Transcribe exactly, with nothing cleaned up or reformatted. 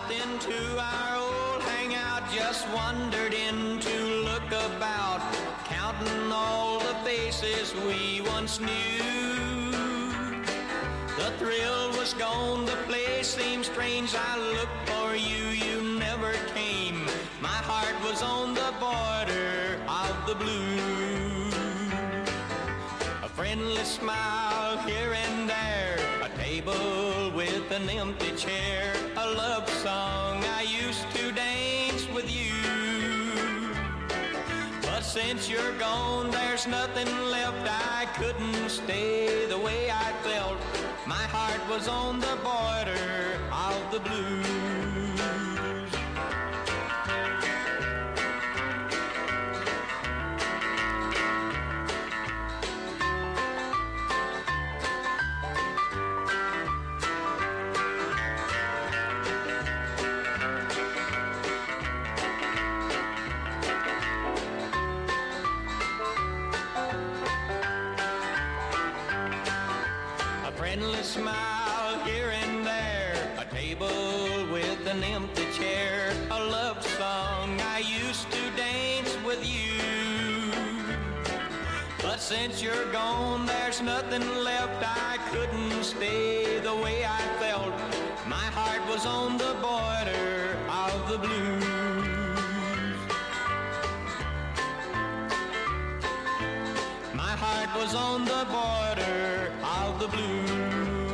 Stopped into our old hangout, just wandered in to look about, counting all the faces we once knew. The thrill was gone, the place seemed strange. I looked for you, you never came. My heart was on the border of the blue. A friendly smile here and there, a table with an empty chair, a love song I used to dance with you. But since you're gone, there's nothing left. I couldn't stay the way I felt. My heart was on the border of the blues. Friendly smile here and there, a table with an empty chair, a love song I used to dance with you. But since you're gone, there's nothing left. I couldn't stay the way I felt. My heart was on the border of the blues. My heart was on the border of the blues.